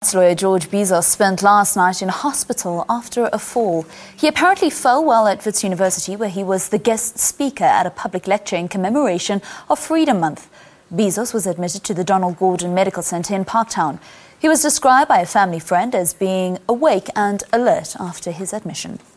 Lawyer George Bizos spent last night in hospital after a fall. He apparently fell while at Wits University, where he was the guest speaker at a public lecture in commemoration of Freedom Month. Bizos was admitted to the Donald Gordon Medical Centre in Parktown. He was described by a family friend as being awake and alert after his admission.